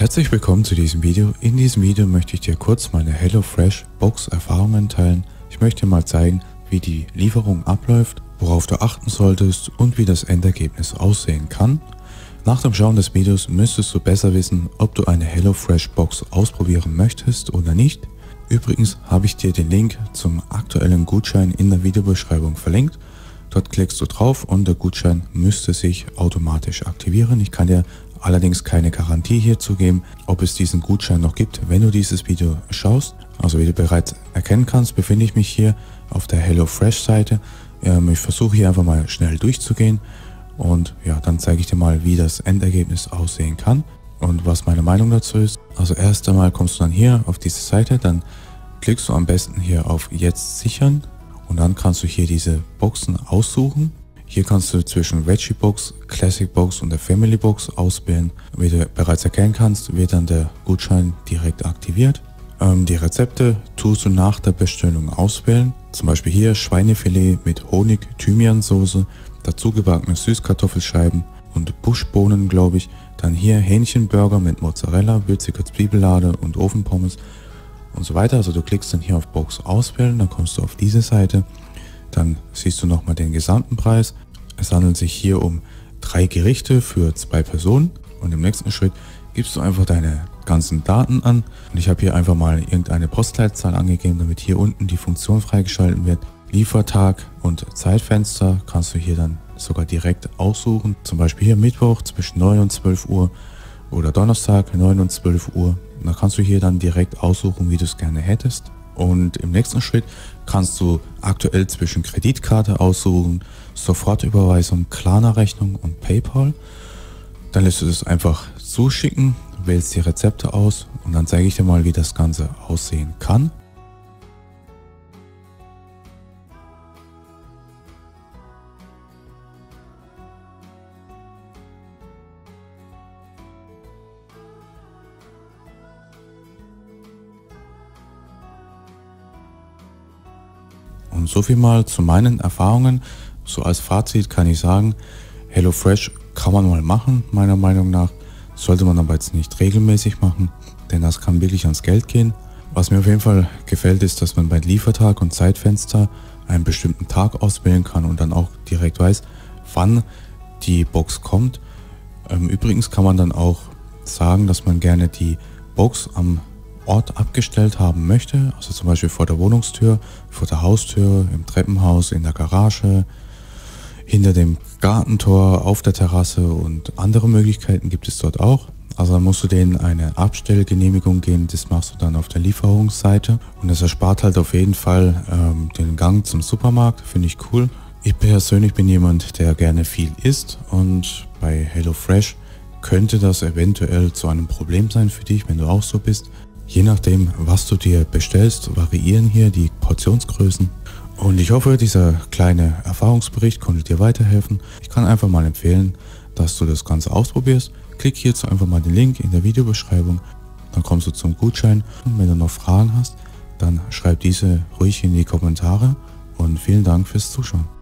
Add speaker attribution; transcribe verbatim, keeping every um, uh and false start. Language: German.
Speaker 1: Herzlich willkommen zu diesem Video. In diesem Video möchte ich dir kurz meine HelloFresh Box Erfahrungen teilen. Ich möchte dir mal zeigen, wie die Lieferung abläuft, worauf du achten solltest und wie das Endergebnis aussehen kann. Nach dem Schauen des Videos müsstest du besser wissen, ob du eine HelloFresh Box ausprobieren möchtest oder nicht. Übrigens habe ich dir den Link zum aktuellen Gutschein in der Videobeschreibung verlinkt. Dort klickst du drauf und der Gutschein müsste sich automatisch aktivieren. Ich kann dir allerdings keine Garantie hierzu geben, ob es diesen Gutschein noch gibt, wenn du dieses Video schaust. Also wie du bereits erkennen kannst, befinde ich mich hier auf der HelloFresh Seite. Ähm, ich versuche hier einfach mal schnell durchzugehen und ja, dann zeige ich dir mal, wie das Endergebnis aussehen kann und was meine Meinung dazu ist. Also erst einmal kommst du dann hier auf diese Seite, dann klickst du am besten hier auf Jetzt sichern und dann kannst du hier diese Boxen aussuchen. Hier kannst du zwischen Veggie Box, Classic Box und der Family Box auswählen. Wie du bereits erkennen kannst, wird dann der Gutschein direkt aktiviert. Ähm, die Rezepte tust du nach der Bestellung auswählen. Zum Beispiel hier Schweinefilet mit Honig-Thymian-Soße, dazu gebackene Süßkartoffelscheiben und Buschbohnen, glaube ich. Dann hier Hähnchenburger mit Mozzarella, würziger Zwiebellade und Ofenpommes und so weiter. Also du klickst dann hier auf Box auswählen, dann kommst du auf diese Seite. Dann siehst du nochmal den gesamten Preis. Es handelt sich hier um drei Gerichte für zwei Personen und im nächsten Schritt gibst du einfach deine ganzen Daten an. Und ich habe hier einfach mal irgendeine Postleitzahl angegeben, damit hier unten die Funktion freigeschalten wird. Liefertag und Zeitfenster kannst du hier dann sogar direkt aussuchen. Zum Beispiel hier Mittwoch zwischen neun und zwölf Uhr oder Donnerstag neun und zwölf Uhr. Und da kannst du hier dann direkt aussuchen, wie du es gerne hättest. Und im nächsten Schritt kannst du aktuell zwischen Kreditkarte aussuchen, Sofortüberweisung, Klarna-Rechnung und PayPal. Dann lässt du das einfach zuschicken, wählst die Rezepte aus und dann zeige ich dir mal, wie das Ganze aussehen kann. Und so viel mal zu meinen Erfahrungen. So als Fazit kann ich sagen, HelloFresh kann man mal machen, meiner Meinung nach. Sollte man aber jetzt nicht regelmäßig machen, denn das kann wirklich ans Geld gehen. Was mir auf jeden Fall gefällt, ist, dass man bei Liefertag und Zeitfenster einen bestimmten Tag auswählen kann und dann auch direkt weiß, wann die Box kommt. Übrigens kann man dann auch sagen, dass man gerne die Box am Ort abgestellt haben möchte, also zum Beispiel vor der Wohnungstür, vor der Haustür, im Treppenhaus, in der Garage, hinter dem Gartentor, auf der Terrasse und andere Möglichkeiten gibt es dort auch. Also dann musst du denen eine Abstellgenehmigung geben, das machst du dann auf der Lieferungsseite und das erspart halt auf jeden Fall ähm, den Gang zum Supermarkt, finde ich cool. Ich persönlich bin jemand, der gerne viel isst und bei HelloFresh könnte das eventuell zu einem Problem sein für dich, wenn du auch so bist. Je nachdem, was du dir bestellst, variieren hier die Portionsgrößen. Und ich hoffe, dieser kleine Erfahrungsbericht konnte dir weiterhelfen. Ich kann einfach mal empfehlen, dass du das Ganze ausprobierst. Klick hierzu einfach mal den Link in der Videobeschreibung. Dann kommst du zum Gutschein. Und wenn du noch Fragen hast, dann schreib diese ruhig in die Kommentare. Und vielen Dank fürs Zuschauen.